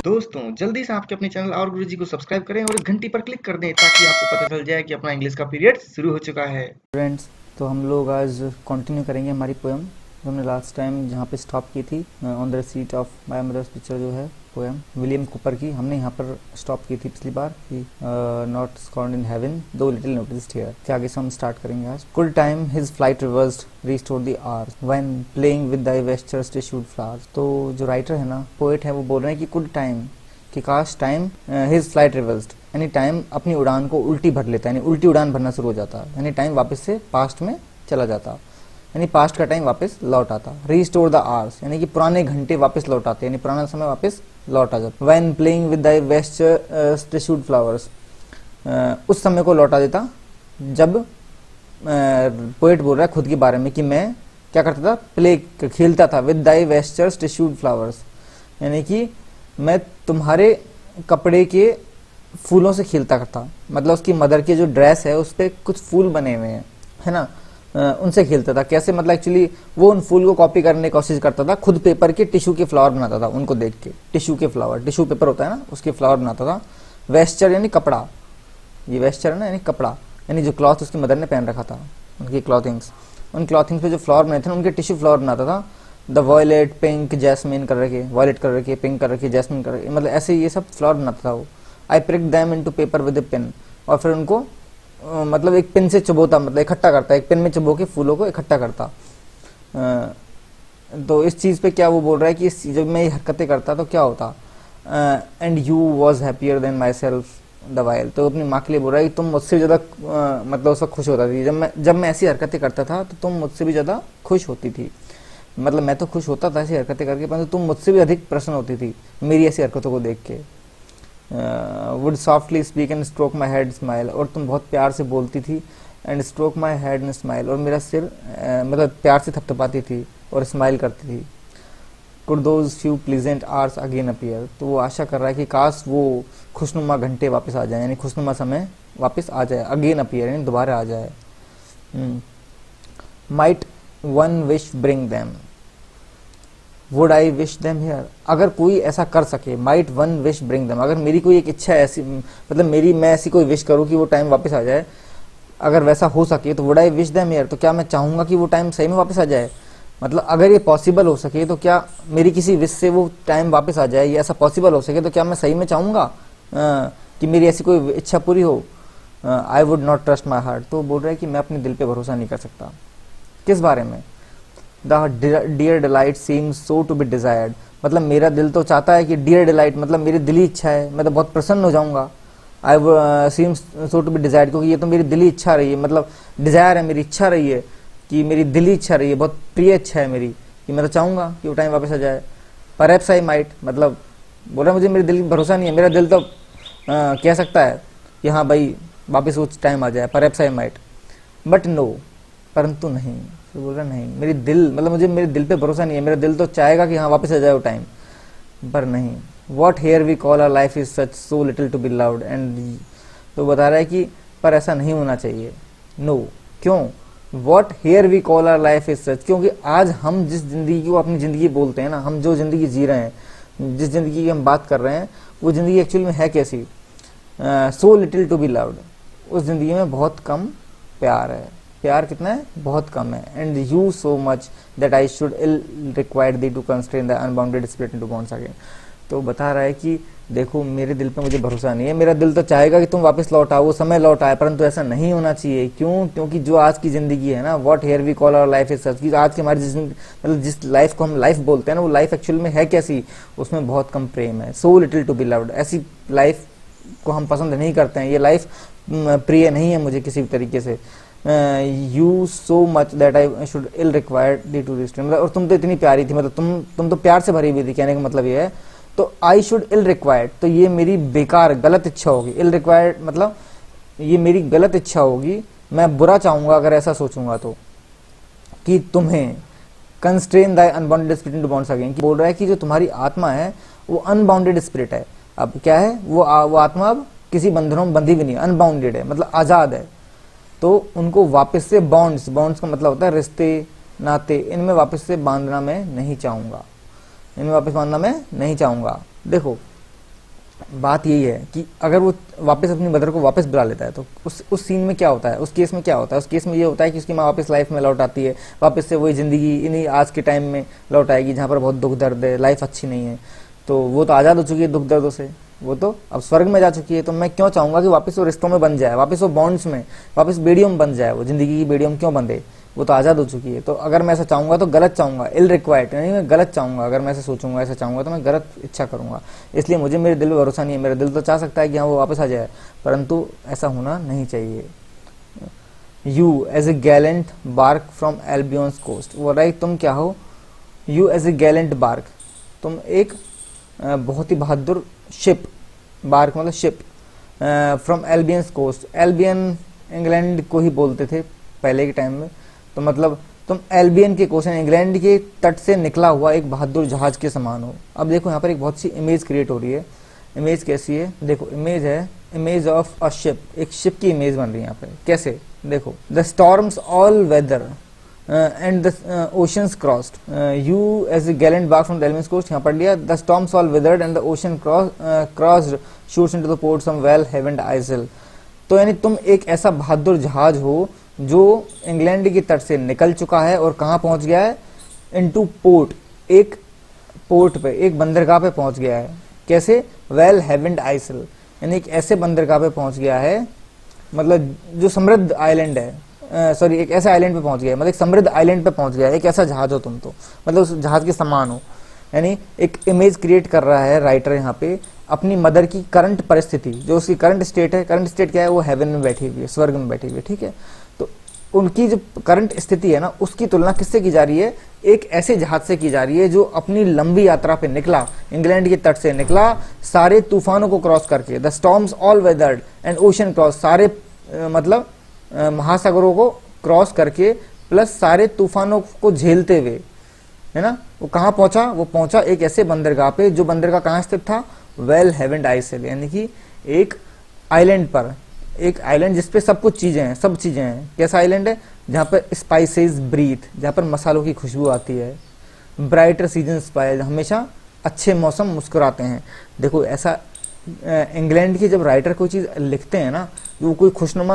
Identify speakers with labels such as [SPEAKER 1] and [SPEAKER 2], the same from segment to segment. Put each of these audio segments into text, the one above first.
[SPEAKER 1] दोस्तों जल्दी से आपके अपने चैनल और गुरुजी को सब्सक्राइब करें और घंटी पर क्लिक कर दें ताकि आपको पता चल जाए कि अपना इंग्लिश का पीरियड शुरू हो चुका है।
[SPEAKER 2] फ्रेंड्स, तो हम लोग आज कंटिन्यू करेंगे हमारी पोएम जो हमने लास्ट टाइम जहाँ पे स्टॉप की थी। On the seat of my mother's picture जो है पोएम विलियम कूपर की, हमने यहाँ पर स्टॉप की थी पिछली बार कि not scorned in heaven though little noticed here के आगे से हम स्टार्ट करेंगे आज। Could time his flight reversed restore the hours when playing with the vesture's tissued flowers. तो जो राइटर है ना, पोएट है, वो बोल रहे हैं कि कुड टाइम, कि काश टाइम हिज फ्लाइट रिवर्स्ड, यानी टाइम अपनी उड़ान को उल्टी भर लेता है, यानी उल्टी उड़ान भरना शुरू हो जाता, यानी टाइम वापस से पास्ट में चला जाता, यानी पास्ट का टाइम वापस लौट आता। रीस्टोर द आवर्स, यानी कि पुराने घंटे वापस लौट आते, यानी पुराना समय वापस लौट आ जाता। When playing with the vest tissued flowers, उस समय को लौटा देता जब पोएट बोल रहा है खुद के बारे में कि मैं क्या करता था, प्ले खेलता था with the vesture's tissued flowers, यानी कि मैं तुम्हारे कपड़े के फूलों से खेलता था। मतलब उसकी मदर की जो ड्रेस है उस पर कुछ फूल बने हुए हैं, है ना, उनसे खेलता था। कैसे, मतलब एक्चुअली वो उन फूल को कॉपी करने की कोशिश करता था, खुद पेपर के टिश्यू के फ्लावर बनाता था उनको देख के। टिश्यू के फ्लावर, टिश्यू पेपर होता है ना, उसके फ्लावर बनाता था। वेस्टर यानी कपड़ा, ये वेस्टर है ना, यानी कपड़ा, यानी जो क्लॉथ उसकी मदर ने पहन रखा था, उनकी क्लॉथिंग्स, उन क्लॉथिंग्स पे जो फ्लावर बने थे उनके टिश्यू फ्लावर बनाता था। द वॉयलेट, पिंक, जैस्मिन कर रखे, वॉयलेट कर रखे, पिंक कर रखे, जैस्मिन कर रखे, मतलब ऐसे ये सब फ्लावर बनाता था वो। I prick them into paper with a pen, और फिर उनको मतलब एक पेन से चुबोता, मतलब इकट्ठा करता, एक पेन में चुबो के फूलों को इकट्ठा करता। तो इस चीज़ पे क्या वो बोल रहा है कि जब मैं ये हरकतें करता तो क्या होता। And you was happier than myself the while, तो अपनी माँ के लिए बोल रहा है कि तुम मुझसे ज़्यादा मतलब उस वक्त खुश होता थी। जब मैं ऐसी हरकतें करता था तो तुम मुझसे भी ज़्यादा खुश होती थी। मतलब मैं तो खुश होता था ऐसी हरकतें करके, परंतु तुम मुझसे भी अधिक प्रसन्न होती थी मेरी ऐसी हरकतों को देख के। Would softly speak and stroke my head smile, और तुम बहुत प्यार से बोलती थी। And stroke my head and smile, और मेरा सिर मतलब प्यार से थपथपाती थी और स्माइल करती थी। Could those few pleasant hours again appear, तो वो आशा कर रहा है कि काश वो खुशनुमा घंटे वापस आ जाए, यानी खुशनुमा समय वापस आ जाए। अगेन अपीयर यानी दोबारा आ जाए। Might one wish bring them, would I wish them here, अगर कोई ऐसा कर सके, might one wish bring them, अगर मेरी कोई एक इच्छा ऐसी, मतलब मैं ऐसी कोई विश करूँ कि वो टाइम वापस आ जाए, अगर वैसा हो सके तो would I wish them here, तो क्या मैं चाहूँगा कि वो टाइम सही में वापस आ जाए। मतलब अगर ये पॉसिबल हो सके तो क्या मेरी किसी विश से वो टाइम वापस आ जाए, या ऐसा पॉसिबल हो सके तो क्या मैं सही में चाहूँगा कि मेरी ऐसी कोई इच्छा पूरी हो। I would not trust my heart, तो बोल रहा है कि मैं अपने दिल पे भरोसा नहीं कर सकता। किस बारे में। The dear delight seems so to be desired, मतलब मेरा दिल तो चाहता है कि डियर डिलाइट मतलब मेरी दिली इच्छा है, मैं तो बहुत प्रसन्न हो जाऊंगा। I seems so to be desired, क्योंकि ये तो मेरी दिली इच्छा रही है, मतलब डिजायर है, मेरी इच्छा रही है, कि मेरी दिली इच्छा रही है, बहुत प्रिय इच्छा है मेरी, कि मैं तो चाहूंगा कि वो टाइम वापस आ जाए। परहैप्स आई माइट, मतलब बोल रहा है मुझे मेरे दिल भरोसा नहीं है, मेरा दिल तो कह सकता है कि हाँ भाई वापस वो टाइम आ जाए, perhaps I might, but no, परंतु नहीं। तो बोल रहा नहीं, मेरी दिल, मतलब मुझे मेरे दिल पे भरोसा नहीं है, मेरा दिल तो चाहेगा कि हाँ वापस आ जाए वो टाइम, पर नहीं। What here we call our life is such so little to be loved, and तो बता रहा है कि पर ऐसा नहीं होना चाहिए। नो, क्यों। What here we call our life is such, क्योंकि आज हम जिस जिंदगी को अपनी जिंदगी बोलते हैं ना, हम जो जिंदगी जी रहे हैं, जिस जिंदगी की हम बात कर रहे हैं, वो जिंदगी एक्चुअली में है कैसी। So little to be loved, उस जिंदगी में बहुत कम प्यार है। प्यार कितना है, बहुत कम है। And you so much that I should ill required thee to constrain the unbounded spirit into bonds again, तो बता रहा है कि देखो मेरे दिल पे मुझे भरोसा नहीं है, मेरा दिल तो चाहेगा कि तुम वापस लौट आओ, वो समय लौट आए, परंतु ऐसा नहीं होना चाहिए। क्यों, क्योंकि जो आज की जिंदगी है ना, what here we call our life is such, कि आज की हमारी मतलब जिस लाइफ को हम लाइफ बोलते हैं ना, वो लाइफ एक्चुअल में है कैसी, उसमें बहुत कम प्रेम है। So little to be loved, ऐसी लाइफ को हम पसंद नहीं करते हैं, ये लाइफ प्रिय नहीं है मुझे किसी भी तरीके से। You so much that I should ill required thee to restrain, मतलब और तुम तो इतनी प्यारी थी, मतलब तुम तो प्यार से भरी हुई थी, कहने का मतलब ये है। तो आई शुड इल रिक्वायर्ड, तो ये मेरी बेकार गलत इच्छा होगी। इल रिक्वायर्ड मतलब ये मेरी गलत इच्छा होगी, मैं बुरा चाहूंगा अगर ऐसा सोचूंगा तो, कि तुम्हें constrain thy unbounded spirit into bonds again, बोल रहा है कि जो तुम्हारी आत्मा है वो अनबाउंडेड स्पिरिट है। अब क्या है वो आत्मा अब किसी बंधनों में बंधी भी नहीं, अनबाउंडेड है, मतलब आजाद है। तो उनको वापस से बॉन्ड्स का मतलब होता है रिश्ते नाते, इनमें वापस से बांधना मैं नहीं चाहूंगा, इनमें वापस बांधना मैं नहीं चाहूंगा। देखो बात यही है कि अगर वो वापस अपनी मदर को वापस बुला लेता है तो उस सीन में क्या होता है, उस केस में क्या होता है? उस केस में ये होता है कि उसकी माँ वापस लाइफ में लौट आती है, वापस से वही ज़िंदगी इन्हीं आज के टाइम में लौट आएगी जहाँ पर बहुत दुख दर्द है, लाइफ अच्छी नहीं है। तो वो तो आज़ाद हो चुकी है दुख दर्दों से, वो तो अब स्वर्ग में जा चुकी है। तो मैं क्यों चाहूँगा कि वापस वो रिश्तों में बन जाए, वापस वो बॉन्ड्स में, वापस बेड़ियों में बन जाए, वो ज़िंदगी की बेड़ियों में क्यों बंधे? वो तो आज़ाद हो चुकी है। तो अगर मैं ऐसा चाहूँगा तो गलत चाहूँगा, इल रिक्वायर्ड, यानी मैं गलत चाहूँगा। अगर मैं ऐसा सोचूंगा, ऐसा चाहूँगा तो मैं गलत इच्छा करूँगा। इसलिए मुझे मेरे दिल में भरोसा नहीं है। मेरा दिल तो चाह सकता है कि हाँ वो वापस आ जाए, परंतु ऐसा होना नहीं चाहिए। You as a gallant bark from Albion's coast, वो राइट, तुम क्या हो? You as a gallant bark, तुम एक बहुत ही बहादुर शिप, बार्क मतलब ship, from Albion's coast. Albion England को ही बोलते थे पहले के टाइम में। तो मतलब तुम एल्बियन के कोस्ट, इंग्लैंड के तट से निकला हुआ एक बहादुर जहाज के समान हो। अब देखो यहाँ पर एक बहुत सी इमेज क्रिएट हो रही है। इमेज कैसी है? देखो इमेज है, इमेज ऑफ अ शिप, एक शिप की इमेज बन रही है यहाँ पे। कैसे? देखो, the storms all weather and the oceans crossed, you as a gallant bark from the Albion coast, यहाँ पढ़ लिया। The storms all weathered and the ocean crossed shoots into the ports of well havened isle. तो यानी तुम एक ऐसा बहादुर जहाज हो जो इंग्लैंड की तट से निकल चुका है और कहाँ पहुंच गया है? इनटू पोर्ट, एक पोर्ट पे, एक बंदरगाह पे पहुंच गया है। कैसे? वेल हेवेंड आइसल, यानी एक ऐसे बंदरगाह पे पहुंच गया है, मतलब जो समृद्ध आइलैंड है, सॉरी एक ऐसे आइलैंड पे पहुंच गया है, मतलब एक समृद्ध आइलैंड पे पहुंच गया है। एक ऐसा जहाज हो तुम, तो मतलब उस जहाज के समान हो। यानी एक इमेज क्रिएट कर रहा है राइटर यहाँ पे अपनी मदर की करंट परिस्थिति, जो उसकी करंट स्टेट है। करंट स्टेट क्या है? वो हेवन में बैठी हुई है, स्वर्ग में बैठी हुई है, ठीक है। तो उनकी जो करंट स्थिति है ना, उसकी तुलना किससे की जा रही है? एक ऐसे जहाज से की जा रही है जो अपनी लंबी यात्रा पे निकला, इंग्लैंड के तट से निकला, सारे तूफानों को क्रॉस करके। The storms all weathered and ocean cross, सारे मतलब महासागरों को क्रॉस करके, प्लस सारे तूफानों को झेलते हुए, है ना। वो कहाँ पहुंचा? वो पहुंचा एक ऐसे बंदरगाह पे, जो बंदरगाह कहाँ स्थित था? वेल हेवेंड आइसल, यानी कि एक आइलैंड पर, एक आइलैंड जिसपे सब कुछ चीजें हैं, सब चीजें हैं। कैसा आइलैंड है? जहाँ पर स्पाइसेस ब्रीथ, जहाँ पर मसालों की खुशबू आती है। ब्राइटर सीजन स्पाइस, हमेशा अच्छे मौसम मुस्कुराते हैं। देखो ऐसा इंग्लैंड की जब राइटर कोई चीज लिखते हैं ना, वो कोई खुशनुमा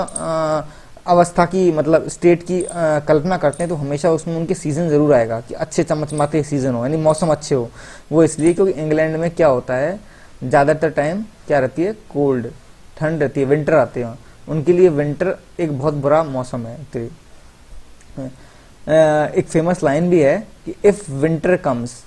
[SPEAKER 2] अवस्था की, मतलब स्टेट की कल्पना करते हैं, तो हमेशा उसमें उनके सीजन जरूर आएगा कि अच्छे चमचमाते सीजन हो, यानी मौसम अच्छे हो। वो इसलिए क्योंकि इंग्लैंड में क्या होता है, ज़्यादातर टाइम क्या रहती है? कोल्ड, ठंड रहती है, विंटर आते हैं। उनके लिए विंटर एक बहुत बुरा मौसम है। एक फेमस लाइन भी है कि if winter comes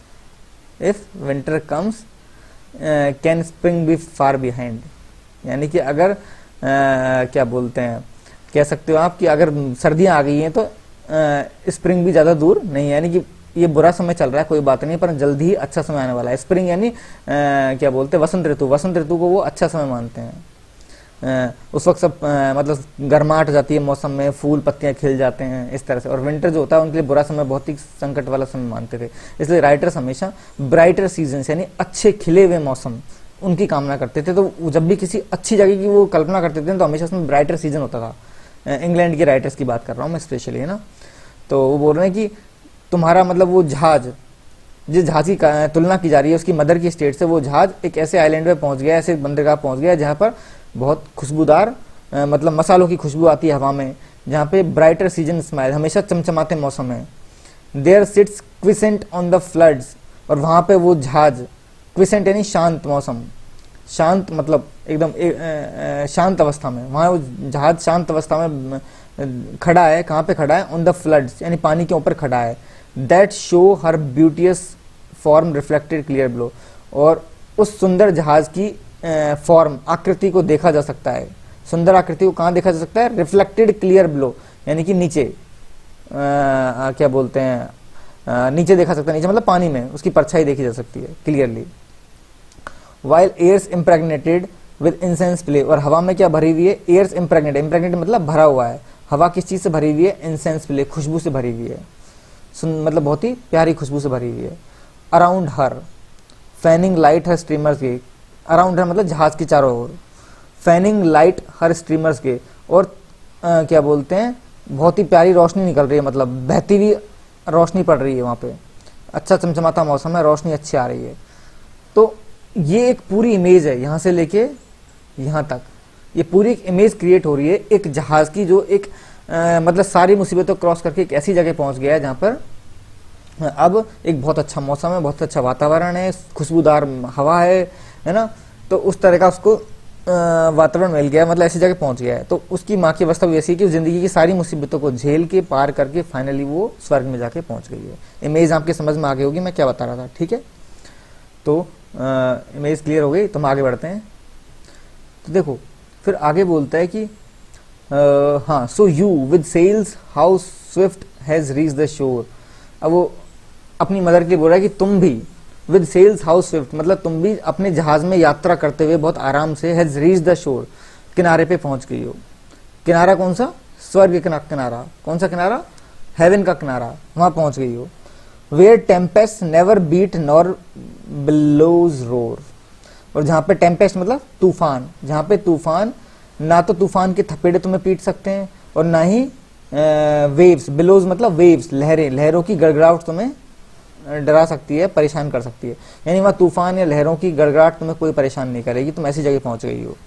[SPEAKER 2] can spring be far behind, यानी कि अगर क्या बोलते हैं, कह सकते हो आप कि अगर सर्दियां आ गई हैं तो स्प्रिंग भी ज़्यादा दूर नहीं है। यानी कि ये बुरा समय चल रहा है, कोई बात नहीं, पर जल्दी ही अच्छा समय आने वाला है। स्प्रिंग यानी क्या बोलते हैं? वसंत ऋतु। वसंत ऋतु को वो अच्छा समय मानते हैं। उस वक्त सब मतलब गर्माहट जाती है मौसम में, फूल पत्तियां खिल जाते हैं, इस तरह से। और विंटर जो होता है उनके लिए बुरा समय, बहुत ही संकट वाला समय मानते थे। इसलिए राइटर्स हमेशा ब्राइटर सीजन यानी अच्छे खिले हुए मौसम उनकी कामना करते थे। तो जब भी किसी अच्छी जगह की वो कल्पना करते थे तो हमेशा उसमें ब्राइटर सीजन होता था। इंग्लैंड के राइटर्स की बात कर रहा हूँ मैं स्पेशली, है ना। तो वो बोल रहे हैं कि तुम्हारा मतलब वो जहाज, जिस जहाज की तुलना की जा रही है उसकी मदर की स्टेट से, वो जहाज एक ऐसे आइलैंड पे पहुंच गया, ऐसे बंदरगाह पहुंच गया जहाँ पर बहुत खुशबूदार मतलब मसालों की खुशबू आती है हवा में, जहाँ पे ब्राइटर सीजन स्माइल, हमेशा चमचमाते मौसम है। There sits quiescent on the floods, और वहाँ पे वो जहाज, क्विसेंट यानी शांत मौसम, शांत मतलब एकदम शांत अवस्था में, वहाँ वो जहाज शांत अवस्था में खड़ा है। कहाँ पे खड़ा है? ऑन द फ्लड्स यानी पानी के ऊपर खड़ा है। That show her beauteous form reflected clear below, और उस सुंदर जहाज की फॉर्म, आकृति को देखा जा सकता है। सुंदर आकृति को कहाँ देखा जा सकता है? रिफ्लेक्टेड क्लियर ब्लो, यानी कि नीचे क्या बोलते हैं, नीचे देखा सकता है। नीचे मतलब पानी में उसकी परछाई देखी जा सकती है clearly. While airs impregnated with incense play, और हवा में क्या भरी हुई है? एयर्स इम्प्रेगनेटेड, इम्प्रेगनेटेड मतलब भरा हुआ है। हवा किस चीज से भरी हुई है? इंसेंस प्ले, खुशबू से भरी हुई है। मतलब बहुत ही प्यारी खुशबू से भरी हुई है। Around her fanning light her streamers के, अराउंड हर मतलब जहाज के चारों ओर, फैनिंग लाइट हर स्ट्रीमर्स के, और क्या बोलते हैं, बहुत ही प्यारी रोशनी निकल रही है, मतलब बहती हुई रोशनी पड़ रही है वहाँ पे। अच्छा चमचमाता मौसम है, रोशनी अच्छी आ रही है। तो ये एक पूरी इमेज है, यहां से लेके यहां तक ये पूरी एक इमेज क्रिएट हो रही है एक जहाज की, जो एक मतलब सारी मुसीबतों क्रॉस करके एक ऐसी जगह पहुंच गया है जहां पर अब एक बहुत अच्छा मौसम है, बहुत अच्छा वातावरण है, खुशबूदार हवा है ना। तो उस तरह का उसको वातावरण मिल गया, मतलब ऐसी जगह पहुंच गया है। तो उसकी माँ की अवस्था भी ऐसी है कि जिंदगी की सारी मुसीबतों को झेल के पार करके फाइनली वो स्वर्ग में जाके पहुंच गई है। इमेज आपके समझ में आ गई होगी मैं क्या बता रहा था, ठीक है। तो इमेज क्लियर हो गई, तो हम आगे बढ़ते हैं। तो देखो फिर आगे बोलता है कि हाँ, so you with sails how swift has reach the shore. अब वो अपनी मदर के लिए बोल रहा है कि तुम भी विद सेल्स हाउ स्विफ्ट, मतलब तुम भी अपने जहाज में यात्रा करते हुए बहुत आराम से हैज रीच द शोर, किनारे पे पहुंच गई हो। किनारा कौन सा? स्वर्ग का किनारा। कौन सा किनारा? हेवन का किनारा, वहां पहुंच गई हो। Where tempest never beat nor billows roar, और जहां पे टेम्पेस्ट मतलब तूफान, जहां पे तूफान, ना तो तूफान के थपेड़े तुम्हें पीट सकते हैं और ना ही वेव्स, बिलोज मतलब वेव्स, लहरें, लहरों की गड़गड़ाहट तुम्हें डरा सकती है, परेशान कर सकती है। यानी वहां तूफान या लहरों की गड़गड़ाहट तुम्हें कोई परेशान नहीं करेगी, तुम ऐसी जगह पहुंच गई हो।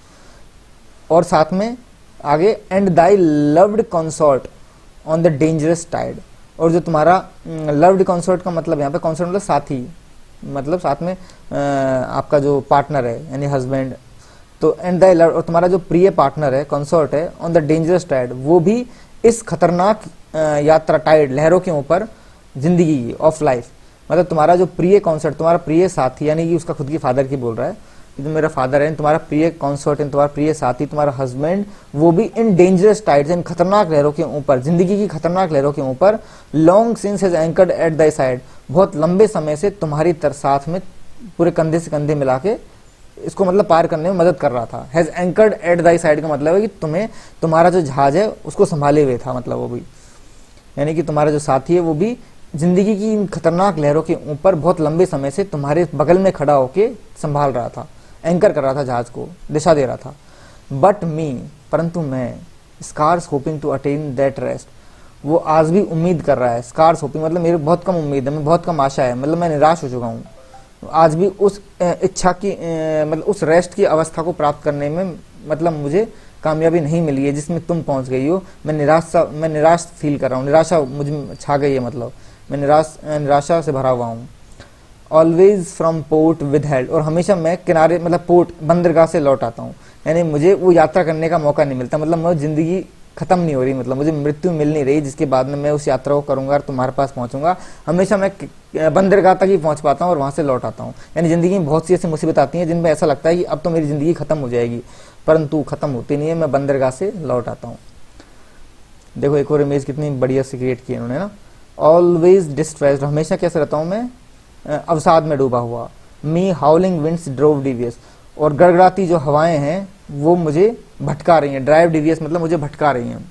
[SPEAKER 2] और साथ में आगे and thy loved consort on the dangerous tide, और जो तुम्हारा लव्ड कंसॉर्ट का मतलब यहाँ पे कंसॉर्ट मतलब साथी, मतलब साथ में आपका जो पार्टनर है यानी हस्बैंड। तो एंड दाई लव्ड, और तुम्हारा जो प्रिय पार्टनर है, कंसॉर्ट है, ऑन द डेंजरस टाइड, वो भी इस खतरनाक यात्रा, टाइड, लहरों के ऊपर, जिंदगी ऑफ लाइफ, मतलब तुम्हारा जो प्रिय कॉन्सर्ट, तुम्हारा प्रिय साथी, यानी कि उसका खुद की फादर की बोल रहा है कि जो मेरा फादर है, तुम्हारा प्रिय कॉन्सर्ट, तुम्हारा प्रिय साथी, तुम्हारा हस्बैंड, वो भी इन डेंजरस टाइड्स, इन खतरनाक लहरों के ऊपर, जिंदगी की खतरनाक लहरों के ऊपर, long since has anchored at thy side, बहुत लंबे समय से तुम्हारी साथ में पूरे कंधे से कंधे मिला के इसको मतलब पार करने में मदद कर रहा था। Has anchored at thy side का मतलब है कि तुम्हें, तुम्हारा जो जहाज है उसको संभाले हुए था, मतलब वो भी, यानी कि तुम्हारा जो साथी है वो भी जिंदगी की इन खतरनाक लहरों के ऊपर बहुत लंबे समय से तुम्हारे बगल में खड़ा होके संभाल रहा था, एंकर कर रहा था जहाज को, दिशा दे रहा था। बट मी, परंतु मैं, scarce hoping to attain that rest, वो आज भी उम्मीद कर रहा है। स्कार्स होपिंग मतलब मेरी बहुत कम उम्मीद है, मैं बहुत कम आशा है, मतलब मैं निराश हो चुका हूँ। आज भी उस इच्छा की मतलब उस रेस्ट की अवस्था को प्राप्त करने में मतलब मुझे कामयाबी नहीं मिली है जिसमें तुम पहुंच गई हो। मैं निराश फील कर रहा हूँ, निराशा मुझे छा गई है, मतलब मैं निराशा से भरा हुआ हूँ। Always from port withheld, और हमेशा मैं किनारे मतलब पोर्ट, बंदरगाह से लौट आता हूँ, यानी मुझे वो यात्रा करने का मौका नहीं मिलता, मतलब मैं जिंदगी खत्म नहीं हो रही, मतलब मुझे मृत्यु मिल नहीं रही जिसके बाद में मैं उस यात्रा को करूंगा और तुम्हारे पास पहुंचूंगा। हमेशा मैं बंदरगाह तक ही पहुंच पाता हूँ और वहां से लौट आता हूँ। यानी जिंदगी में बहुत सी ऐसी मुसीबत आती हैं जिनमें ऐसा लगता है कि अब तो मेरी जिंदगी खत्म हो जाएगी, परंतु खत्म होती नहीं है, मैं बंदरगाह से लौट आता हूँ। देखो एक और इमेज कितनी बढ़िया से क्रिएट की इन्होंने ना। ऑलवेज डिस्ट्रेस्ड, हमेशा कैसे रहता हूँ मैं, अवसाद में डूबा हुआ। Me howling winds drove devious, और गड़गड़ाती जो हवाएं हैं वो मुझे भटका रही हैं। ड्राइव डिवियस मतलब मुझे भटका रही हैं,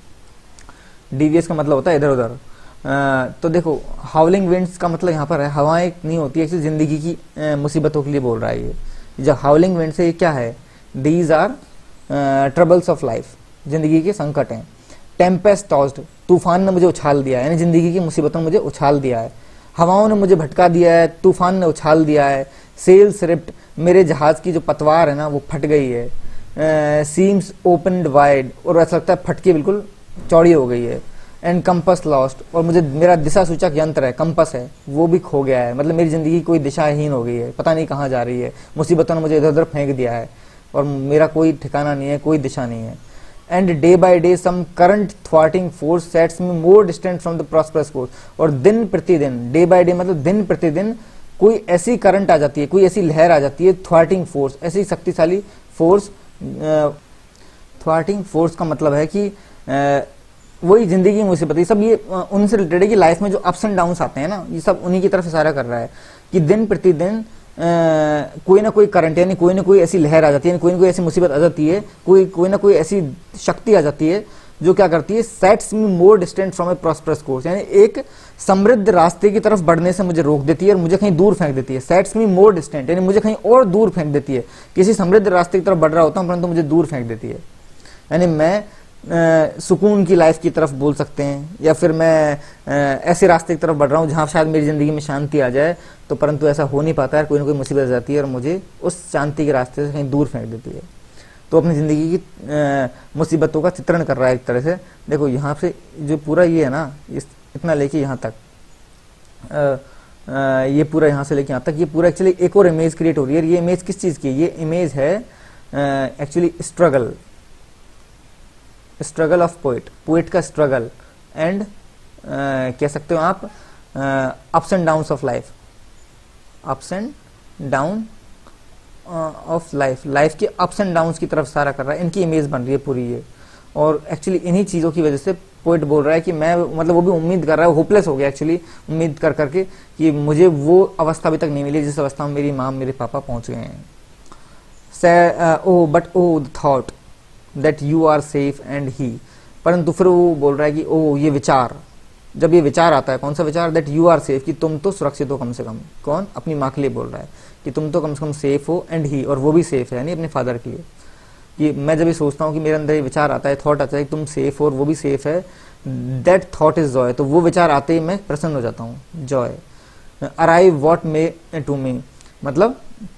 [SPEAKER 2] डिवियस का मतलब होता है इधर उधर। तो देखो हाउलिंग विंड्स का मतलब यहाँ पर है हवाएं नहीं होती है, जिंदगी की मुसीबतों के लिए बोल रहा है ये। जो हाउलिंग विंड्स है ये क्या है? These are troubles of life, जिंदगी के संकट हैं। टेम्पेस्ट टॉस्ड, तूफान ने मुझे उछाल दिया है, यानी जिंदगी की मुसीबतों ने मुझे उछाल दिया है। हवाओं ने मुझे भटका दिया है, तूफान ने उछाल दिया है। सेल्स रिप्ड, मेरे जहाज की जो पतवार है ना वो फट गई है। सीम्स ओपनड वाइड, और ऐसा लगता है फटके बिल्कुल चौड़ी हो गई है। एंड कंपस लॉस्ट, और मुझे मेरा दिशा सूचक यंत्र है, कंपस है, वो भी खो गया है, मतलब मेरी जिंदगी कोई दिशाहीन हो गई है, पता नहीं कहाँ जा रही है। मुसीबतों ने मुझे इधर उधर फेंक दिया है और मेरा कोई ठिकाना नहीं है, कोई दिशा नहीं है। And day by day some current thwarting force sets me more distant from the prosperous course, और दिन प्रतिदिन, डे बाय डे मतलब दिन प्रतिदिन कोई ऐसी करंट आ जाती है, कोई ऐसी लहर आ जाती है, थ्वार्टिंग फोर्स, ऐसी शक्तिशाली फोर्स। थ्वार्टिंग फोर्स का मतलब है कि वही जिंदगी की मुसीबत, ये सब ये उनसे रिलेटेड है कि लाइफ में जो अप्स एंड डाउन्स आते हैं ना, ये सब उन्हीं की तरफ इशारा कर रहा है कि दिन प्रतिदिन कोई ना कोई करंट, यानी कोई ना कोई ऐसी लहर आ जाती है, कोई ना कोई ऐसी मुसीबत आ जाती है, कोई ना कोई ऐसी शक्ति आ जाती है जो क्या करती है, sets me more distant from a prosperous course, यानी एक समृद्ध रास्ते की तरफ बढ़ने से मुझे रोक देती है और मुझे कहीं दूर फेंक देती है। सेट्स मी मोर डिस्टेंट, यानी मुझे कहीं और दूर फेंक देती है। किसी समृद्ध रास्ते की तरफ बढ़ रहा होता हूँ परंतु मुझे दूर फेंक देती है। यानी मैं सुकून की लाइफ की तरफ बोल सकते हैं, या फिर मैं ऐसे रास्ते की तरफ बढ़ रहा हूँ जहाँ शायद मेरी ज़िंदगी में शांति आ जाए, तो परंतु ऐसा हो नहीं पाता है, कोई ना कोई मुसीबत आ जाती है और मुझे उस शांति के रास्ते से कहीं दूर फेंक देती है। तो अपनी ज़िंदगी की मुसीबतों का चित्रण कर रहा है एक तरह से। देखो यहाँ से जो पूरा ये है ना, इतना लेके यहाँ तक, ये पूरा यहाँ से लेके यहाँ तक, ये पूरा एक्चुअली एक और इमेज क्रिएट हो रही है। ये इमेज किस चीज़ की है? ये इमेज है एक्चुअली स्ट्रगल ऑफ पोएट का स्ट्रगल, एंड कह सकते हो आप ups and downs of life, ups and down of life के अप्स एंड डाउन्स की तरफ सारा कर रहा है। इनकी इमेज बन रही है पूरी ये, और एक्चुअली इन्हीं चीज़ों की वजह से पोएट बोल रहा है कि मैं, मतलब वो भी उम्मीद कर रहा है, होपलेस हो गया एक्चुअली उम्मीद कर करके कि मुझे वो अवस्था अभी तक नहीं मिली जिस अवस्था में मेरी माँ मेरे पापा पहुंच गए हैं। But the thought that you are safe and he, परंतु फिर वो बोल रहा है कि ये विचार, जब ये विचार आता है, कौन सा विचार? दैट यू आर सेफ, कि तुम तो सुरक्षित हो कम से कम। कौन? अपनी माँ के लिए बोल रहा है कि तुम तो कम से कम सेफ हो, एंड ही, और वो भी सेफ है, यानी अपने फादर के लिए। कि मैं जब ये सोचता हूँ कि मेरे अंदर ये विचार आता है, थॉट आता है कि तुम सेफ हो और वो भी सेफ है, दैट थॉट इज जॉय, तो वो विचार आते ही मैं प्रसन्न हो जाता हूँ, joy. Arrive what may to me, मतलब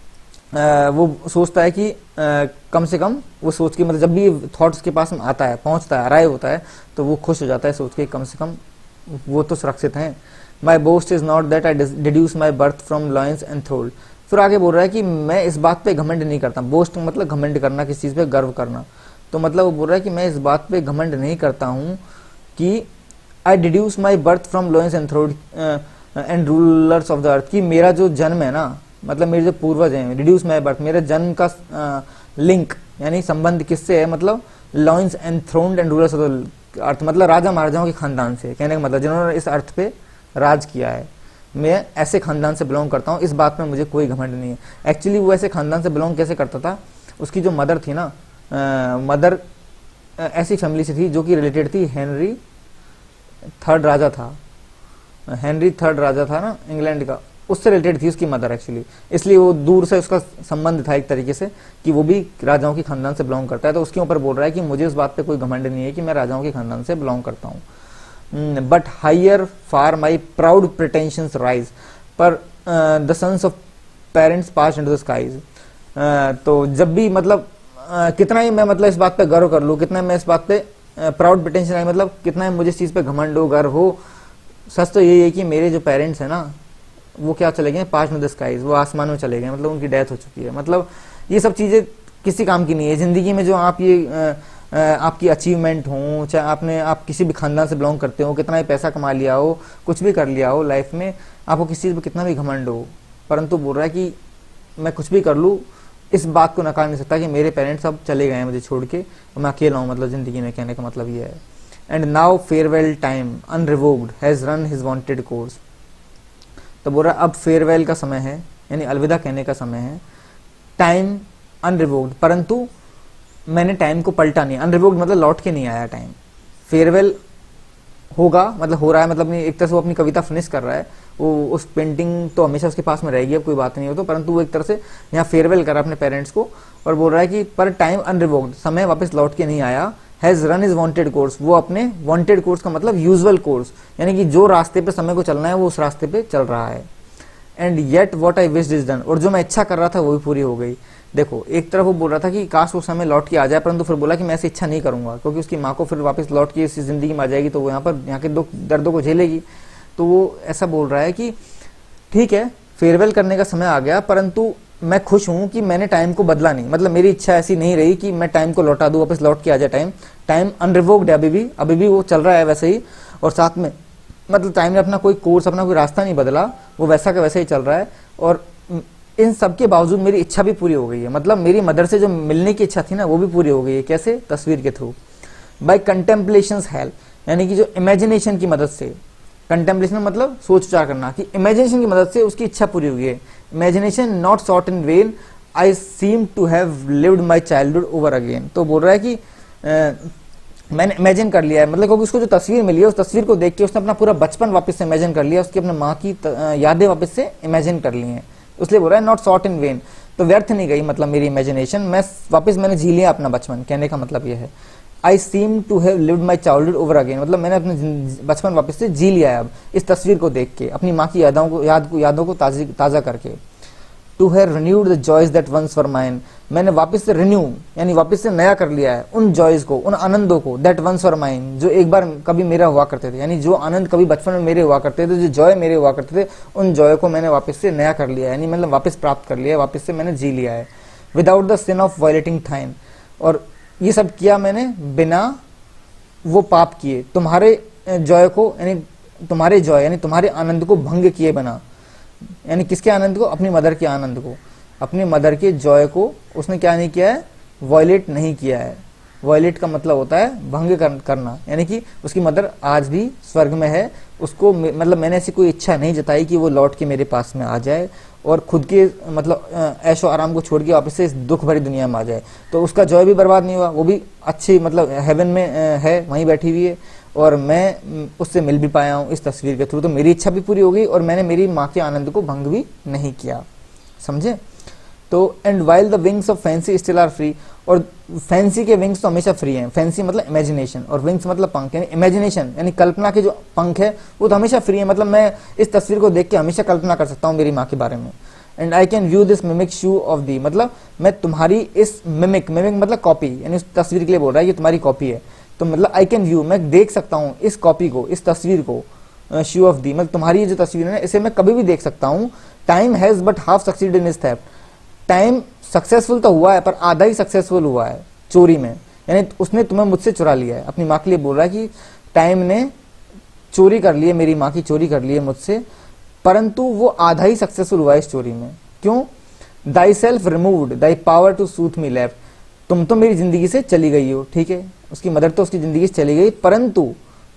[SPEAKER 2] वो सोचता है कि कम से कम वो सोच के, मतलब जब भी थॉट उसके पास में आता है, पहुंचता है, अराइव होता है, तो वो खुश हो जाता है सोच के कम से कम वो तो सुरक्षित हैं। My boast is not that I deduce my birth from loins enthroned. फिर आगे बोल रहा है कि मैं इस बात पे घमंड नहीं करता। बोस्ट मतलब घमंड करना, किसी चीज़ पे गर्व करना। तो मतलब वो बोल रहा है कि मैं इस बात पे घमंड नहीं करता हूँ कि I deduce my birth from loins enthroned and rulers of the earth, कि मेरा जो जन्म है ना, मतलब मेरे जो पूर्वज हैं, रिड्यूस माई बर्थ, मेरे जन्म का लिंक यानी संबंध किससे है? मतलब loins enthroned and rulers of the earth, मतलब राजा महाराजाओं के खानदान से। कहने का मतलब जिन्होंने इस अर्थ पे राज किया है, मैं ऐसे खानदान से बिलोंग करता हूँ, इस बात में मुझे कोई घमंड नहीं है। एक्चुअली वो ऐसे खानदान से बिलोंग कैसे करता था? उसकी जो मदर थी ना, मदर ऐसी फैमिली से थी जो कि रिलेटेड थी हेनरी थर्ड राजा था, हेनरी थर्ड राजा था ना इंग्लैंड का, उससे रिलेटेड थी उसकी मदर एक्चुअली। इसलिए वो दूर से उसका संबंध था एक तरीके से कि वो भी राजाओं के खानदान से बिलोंग करता है। तो उसके ऊपर बोल रहा है कि मुझे उस बात पे कोई घमंड नहीं है कि मैं राजाओं के खानदान से बिलोंग करता हूँ। But higher far my proud pretensions rise, पर the sons of parents pass into the skies. तो जब भी मतलब कितना ही मैं मतलब इस बात पे गर्व कर लूँ, कितना मैं इस बात पे प्राउड प्रिटेंशन है, मतलब कितना ही मुझे इस चीज़ पे घमंड हो, गर्व हो, सच तो यही है कि मेरे जो पेरेंट्स हैं ना, वो क्या चले गए? पास इन द स्काईज, वो आसमान में चले गए, मतलब उनकी डेथ हो चुकी है। मतलब ये सब चीज़ें किसी काम की नहीं है ज़िंदगी में। जो आप ये आपकी अचीवमेंट हो, चाहे आप किसी भी खानदान से बिलोंग करते हो, कितना ही पैसा कमा लिया हो, कुछ भी कर लिया हो लाइफ में, आपको किसी चीज़ पर कितना भी घमंड हो, परंतु बोल रहा है कि मैं कुछ भी कर लूँ, इस बात को नकार नहीं सकता कि मेरे पेरेंट्स अब चले गए हैं मुझे छोड़ के, और मैं अकेला हूँ मतलब ज़िंदगी में। कहने का मतलब ये है। And now farewell time unrevoked has run his wonted course. तो बोल रहा है अब फेयरवेल का समय है, यानी अलविदा कहने का समय है। टाइम अनरिवोक्ड, परंतु मैंने टाइम को पलटा नहीं। अनरिवोक्ड मतलब लौट के नहीं आया टाइम। फेयरवेल होगा मतलब हो रहा है, मतलब एक तरह से वो अपनी कविता फिनिश कर रहा है। वो उस पेंटिंग तो हमेशा उसके पास में रहेगी, अब कोई बात नहीं हो तो, परंतु वो एक तरह से यहाँ फेयरवेल कर रहा है अपने पेरेंट्स को, और बोल रहा है कि पर टाइम अनरिवोक्ड, समय वापस लौट के नहीं आया। Has run his wonted course, वो अपने वांटेड कोर्स का मतलब यूजुअल कोर्स, यानी कि जो रास्ते पे समय को चलना है वो उस रास्ते पे चल रहा है। And yet what I wished is done, और जो मैं इच्छा कर रहा था वो भी पूरी हो गई। देखो एक तरफ वो बोल रहा था कि काश वो समय लौट के आ जाए, परंतु फिर बोला कि मैं ऐसी इच्छा नहीं करूंगा, क्योंकि उसकी माँ को फिर वापस लौट के इस जिंदगी में आ जाएगी, तो वो यहाँ के दर्दों को झेलेगी। तो वो ऐसा बोल रहा है कि ठीक है फेयरवेल करने का समय आ गया, परंतु मैं खुश हूं कि मैंने टाइम को बदला नहीं। मतलब मेरी इच्छा ऐसी नहीं रही कि मैं टाइम को लौटा दूं, वापस लौट के आ जाए टाइम अनरिवोक्ड है अभी भी वो चल रहा है वैसे ही। और साथ में मतलब टाइम ने अपना कोई कोर्स, अपना कोई रास्ता नहीं बदला, वो वैसा का वैसा ही चल रहा है। और इन सब के बावजूद मेरी इच्छा भी पूरी हो गई है। मतलब मेरी मदर से जो मिलने की इच्छा थी ना, वो भी पूरी हो गई है। कैसे? तस्वीर के थ्रू। बाय कंटेम्पलेशंस हेल्प, यानी कि जो इमेजिनेशन की मदद से, कंटेम्पलेशन मतलब सोच विचार करना, कि इमेजिनेशन की मदद से उसकी इच्छा पूरी हुई है। Imagination not sought in vain, I seem to have lived my childhood over again. तो बोल रहा है कि मैंने इमेजिन कर लिया है, मतलब क्योंकि उसको जो तस्वीर मिली है, उस तस्वीर को देख के उसने अपना पूरा बचपन वापस से इमेजिन कर लिया, उसकी अपने माँ की यादें वापस से इमेजिन कर ली हैं। इसलिए बोल रहा है नॉट सॉट इन वेन, तो व्यर्थ नहीं गई मतलब मेरी इमेजिनेशन, मैंने जी लिया अपना बचपन। कहने का मतलब यह है। I seem to have lived my childhood over again, मतलब मैंने अपने बचपन वापस से जी लिया है अब इस तस्वीर को देख के, अपनी माँ की यादों को ताज़ा करके। To have renewed the joys that once were mine, मैंने वापस से रिन्यू यानी वापस से नया कर लिया है उन जॉयज को, उन आनंदों को, दैट वंस वर माइन, जो एक बार कभी मेरा हुआ करते थे, यानी जो आनंद कभी बचपन में मेरे हुआ करते थे, जो जॉय मेरे हुआ करते थे, उन जॉय को मैंने वापस से नया कर लिया है, यानी मतलब वापस प्राप्त कर लिया है, वापस से मैंने जी लिया है। Without the sin of violating time, और ये सब किया मैंने बिना वो पाप किए, तुम्हारे जॉय को यानी तुम्हारे जॉय यानी तुम्हारे आनंद को भंग किए बिना, यानी किसके आनंद को? अपनी मदर के आनंद को, अपनी मदर के जॉय को उसने क्या नहीं किया है? वायलेट नहीं किया है। वायलेट का मतलब होता है भंग करना, यानी कि उसकी मदर आज भी स्वर्ग में है, उसको मतलब मैंने ऐसी कोई इच्छा नहीं जताई कि वो लौट के मेरे पास में आ जाए और खुद के मतलब ऐशो आराम को छोड़ के वापस से इस दुख भरी दुनिया में आ जाए। तो उसका जॉय भी बर्बाद नहीं हुआ, वो भी अच्छी मतलब हेवन में है, वहीं बैठी हुई है, और मैं उससे मिल भी पाया हूँ इस तस्वीर के थ्रू, तो मेरी इच्छा भी पूरी हो गई और मैंने मेरी माँ के आनंद को भंग भी नहीं किया, समझे? तो and while the wings of fancy still are free, और फैंसी के विंग्स तो हमेशा फ्री हैं। फैंसी मतलब इमेजिनेशन और विंग्स मतलब पंख, यानी इमेजिनेशन यानी कल्पना के जो पंख है वो तो हमेशा फ्री है, मतलब मैं इस तस्वीर को देख के हमेशा कल्पना कर सकता हूँ मेरी माँ के बारे में। And I can view this mimic show of thee, मतलब मैं तुम्हारी इस मिमिक मतलब कॉपी, यानी उस तस्वीर के लिए बोल रहा है ये तुम्हारी कॉपी है, तो मतलब आई कैन व्यू, मैं देख सकता हूँ इस कॉपी को, इस तस्वीर को, शू ऑफ दी मतलब तुम्हारी ये जो तस्वीर है इसे मैं कभी भी देख सकता हूँ। Time has but half succeeded in his theft, time successful तो हुआ है पर आधा ही सक्सेसफुल हुआ है चोरी में, यानी उसने तुम्हें मुझसे चुरा लिया है। अपनी माँ के लिए बोल रहा है कि टाइम ने चोरी कर ली है, मेरी माँ की चोरी कर ली है मुझसे, परंतु वो आधा ही सक्सेसफुल हुआ है इस चोरी में। क्यों? Thyself removed thy power to soothe me left, तुम तो मेरी जिंदगी से चली गई हो, ठीक है, उसकी मदर तो उसकी जिंदगी से चली गई, परंतु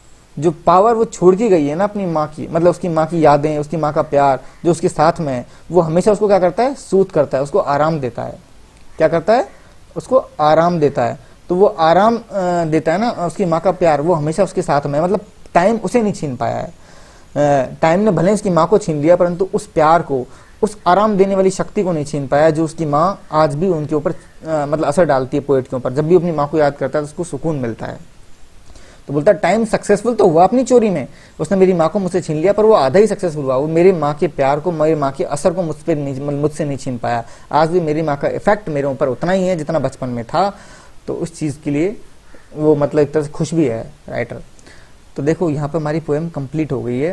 [SPEAKER 2] जो पावर वो छोड़ के गई है ना अपनी माँ की, मतलब उसकी माँ की यादें, उसकी माँ का प्यार जो उसके साथ में है, वो हमेशा उसको क्या करता है? सूथ करता है, उसको आराम देता है। क्या करता है? उसको आराम देता है। तो वो आराम देता है ना, उसकी माँ का प्यार वो हमेशा उसके साथ में है, मतलब टाइम उसे नहीं छीन पाया है। टाइम ने भले उसकी माँ को छीन लिया परंतु उस प्यार को, उस आराम देने वाली शक्ति को नहीं छीन पाया जो उसकी माँ आज भी उनके ऊपर मतलब असर डालती है पोएट के ऊपर। जब भी अपनी माँ को याद करता है तो उसको सुकून मिलता है। तो बोलता है टाइम सक्सेसफुल तो हुआ अपनी चोरी में, उसने मेरी माँ को मुझसे छीन लिया पर वो आधा ही सक्सेसफुल हुआ, वो मेरी माँ के प्यार को, मेरी माँ के असर को मुझसे नहीं छीन पाया। आज भी मेरी माँ का इफेक्ट मेरे ऊपर उतना ही है जितना बचपन में था। तो उस चीज़ के लिए वो मतलब एक तरह से खुश भी है राइटर। तो देखो यहाँ पर हमारी पोएम कंप्लीट हो गई है।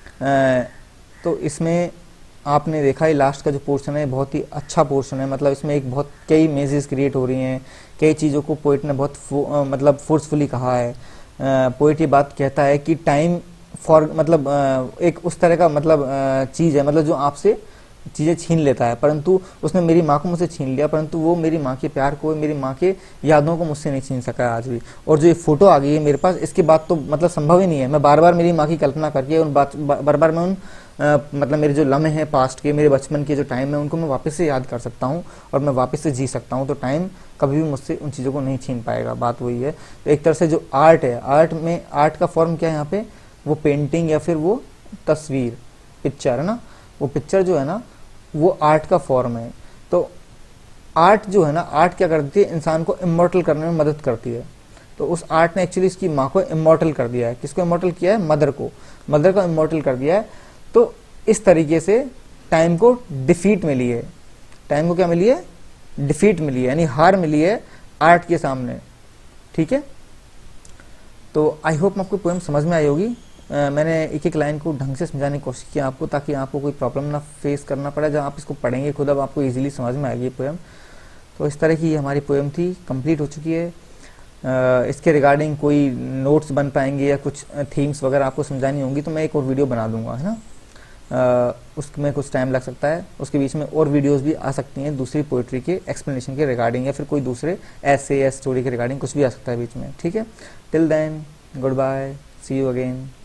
[SPEAKER 2] तो इसमें आपने देखा है लास्ट का जो पोर्शन है बहुत ही अच्छा पोर्शन है, मतलब इसमें एक बहुत कई इमेजेस क्रिएट हो रही हैं, कई चीज़ों को पोइट ने बहुत मतलब फोर्सफुली कहा है। पोइट ये बात कहता है कि टाइम फॉर मतलब एक उस तरह का मतलब चीज़ है, मतलब जो आपसे चीज़ें छीन लेता है, परंतु उसने मेरी माँ को मुझसे छीन लिया, परंतु वो मेरी माँ के प्यार को, मेरी माँ के यादों को मुझसे नहीं छीन सका आज भी। और जो ये फोटो आ गई है मेरे पास, इसके बाद तो मतलब संभव ही नहीं है, मैं बार बार मेरी माँ की कल्पना करके उन बार बार मैं उन मतलब मेरे जो लम्हे हैं पास्ट के, मेरे बचपन के जो टाइम है उनको मैं वापस से याद कर सकता हूँ और मैं वापस से जी सकता हूँ। तो टाइम कभी भी मुझसे उन चीज़ों को नहीं छीन पाएगा, बात वही है। तो एक तरह से जो आर्ट है, आर्ट में आर्ट का फॉर्म क्या है यहाँ पे? वो पेंटिंग या फिर वो तस्वीर, पिक्चर है ना, वो पिक्चर जो है ना वो आर्ट का फॉर्म है। तो आर्ट जो है ना, आर्ट क्या करती है? इंसान को इमॉर्टल करने में मदद करती है। तो उस आर्ट ने एक्चुअली इसकी माँ को इमॉर्टल कर दिया है। किसको इमॉर्टल किया है? मदर को, मदर को इमॉर्टल कर दिया है। तो इस तरीके से टाइम को डिफीट मिली है, टाइम को क्या मिली है? डिफीट मिली है, यानी हार मिली है आर्ट के सामने, ठीक है। तो आई होप आपको पोएम समझ में आई होगी। मैंने एक एक लाइन को ढंग से समझाने की कोशिश की आपको, ताकि आपको कोई प्रॉब्लम ना फेस करना पड़े। जब आप इसको पढ़ेंगे खुद अब आपको इजीली समझ में आएगी पोएम। तो इस तरह की हमारी पोएम थी, कंप्लीट हो चुकी है। इसके रिगार्डिंग कोई नोट्स बन पाएंगे या कुछ थीम्स वगैरह आपको समझानी होंगी तो मैं एक और वीडियो बना दूंगा, है ना। उसमें कुछ टाइम लग सकता है, उसके बीच में और वीडियोस भी आ सकती हैं दूसरी पोइट्री के एक्सप्लेनेशन के रिगार्डिंग, या फिर कोई दूसरे ऐसे या स्टोरी के रिगार्डिंग कुछ भी आ सकता है बीच में, ठीक है। Till then goodbye, see you again.